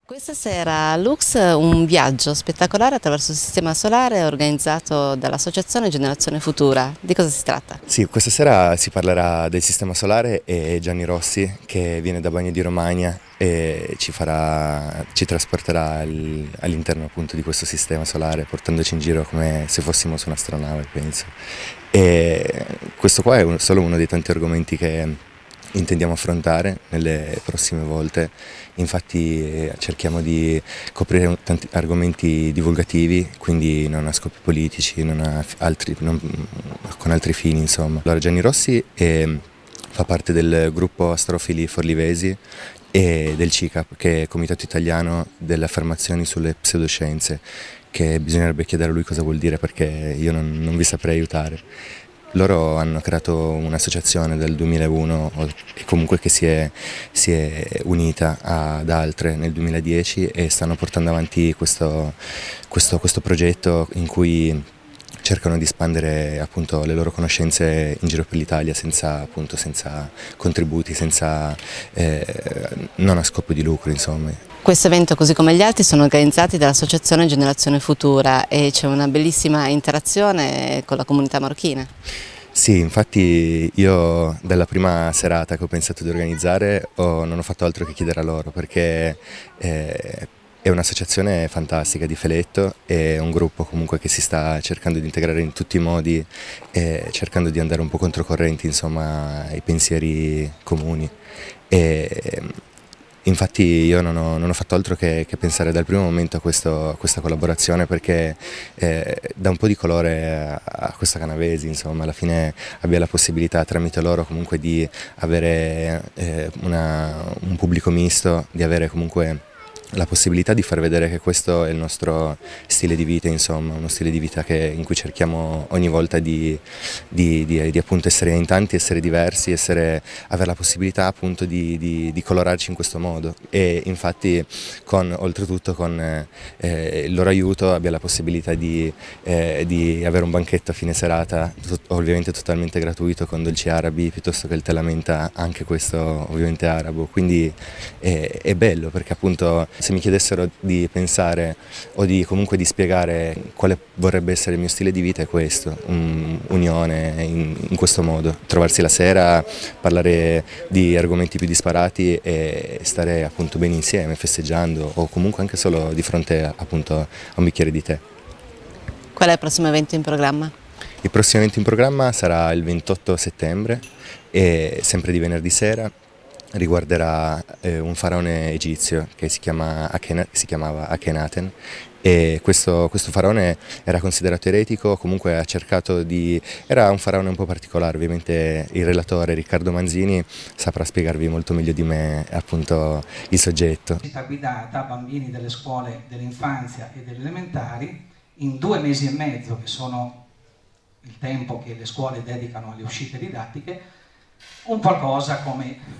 Questa sera a Lux un viaggio spettacolare attraverso il sistema solare organizzato dall'Associazione Generazione Futura. Di cosa si tratta? Sì, questa sera si parlerà del sistema solare e Gianni Rossi, che viene da Bagno di Romagna e ci trasporterà all'interno appunto di questo sistema solare, portandoci in giro come se fossimo su un'astronave, penso. E questo qua è solo uno dei tanti argomenti che intendiamo affrontare nelle prossime volte. Infatti cerchiamo di coprire tanti argomenti divulgativi, quindi non a scopi politici, con altri fini, insomma. Allora, Gianni Rossi fa parte del gruppo Astrofili Forlivesi e del CICAP, che è il Comitato Italiano delle Affermazioni sulle Pseudoscienze, che bisognerebbe chiedere a lui cosa vuol dire, perché io non vi saprei aiutare. Loro hanno creato un'associazione nel 2001 e comunque che si è unita ad altre nel 2010 e stanno portando avanti questo progetto in cui cercano di espandere appunto le loro conoscenze in giro per l'Italia senza contributi, non a scopo di lucro, insomma. Questo evento, così come gli altri, sono organizzati dall'Associazione Generazione Futura e c'è una bellissima interazione con la comunità marocchina. Sì, infatti io dalla prima serata che ho pensato di organizzare non ho fatto altro che chiedere a loro, perché è un'associazione fantastica di Feletto, è un gruppo comunque che si sta cercando di integrare in tutti i modi, cercando di andare un po' controcorrenti, insomma, ai pensieri comuni. Infatti io non ho fatto altro che pensare dal primo momento a questa collaborazione, perché dà un po' di colore a questa Canavesi, insomma, alla fine abbia la possibilità tramite loro comunque di avere un pubblico misto, di avere comunque la possibilità di far vedere che questo è il nostro stile di vita, insomma, uno stile di vita in cui cerchiamo ogni volta di appunto essere in tanti, essere diversi, avere la possibilità appunto di colorarci in questo modo, e infatti oltretutto con il loro aiuto abbia la possibilità di avere un banchetto a fine serata, ovviamente totalmente gratuito, con dolci arabi piuttosto che il telamenta, anche questo ovviamente arabo, quindi è bello, perché appunto se mi chiedessero di pensare o comunque di spiegare quale vorrebbe essere il mio stile di vita, è questo, unione in questo modo, trovarsi la sera, parlare di argomenti più disparati e stare appunto bene insieme, festeggiando, o comunque anche solo di fronte appunto a un bicchiere di tè. Qual è il prossimo evento in programma? Il prossimo evento in programma sarà il 28 settembre e sempre di venerdì sera. Riguarderà un faraone egizio che si chiamava Akhenaten, e questo faraone era considerato eretico, comunque era un faraone un po' particolare. Ovviamente il relatore Riccardo Manzini saprà spiegarvi molto meglio di me appunto il soggetto. Visita guidata a bambini delle scuole dell'infanzia e delle elementari in 2 mesi e mezzo, che sono il tempo che le scuole dedicano alle uscite didattiche, un qualcosa come